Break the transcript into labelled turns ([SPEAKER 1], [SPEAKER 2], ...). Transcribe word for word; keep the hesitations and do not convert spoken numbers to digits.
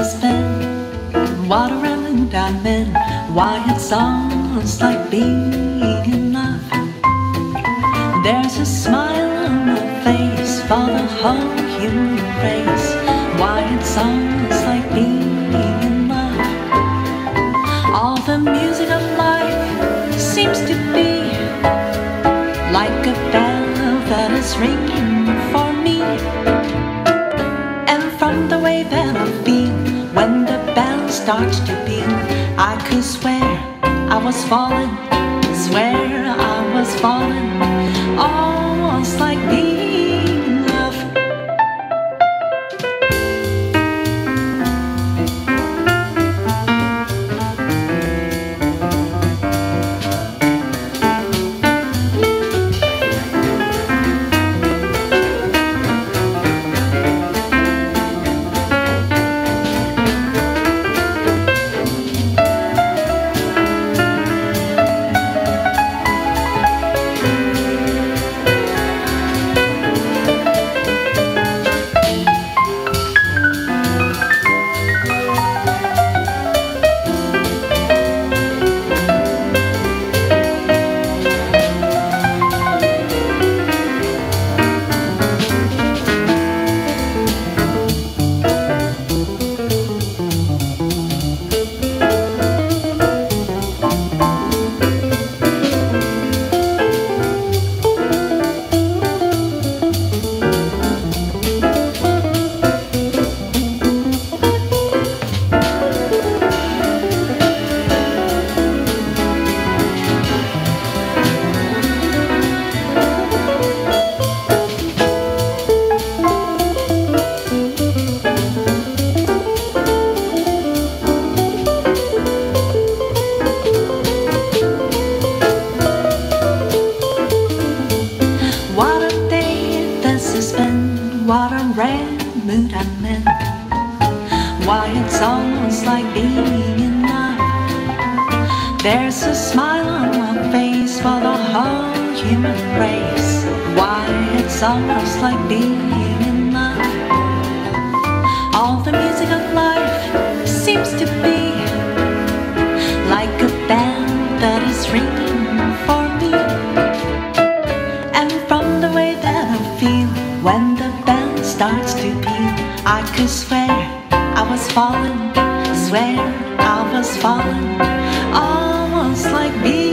[SPEAKER 1] has been, what a mood I'm in. Why it sounds like being in love. There's a smile on my face for the whole human race. Why it sounds like being in love. All the music of life seems to be like a bell that is ringing for me. And from the way that I feel when the bell starts to peal, I could swear I was falling, swear I was falling, almost like being in love. What a rare mood I'm in. Why it's almost like being in love. There's a smile on my face for the whole human race. Why it's almost like being in love. All the music of life seems to be like a bell that is ringing for me. And from the way that I feel when the bell starts to peal, I could swear I was falling, swear I was falling, almost like being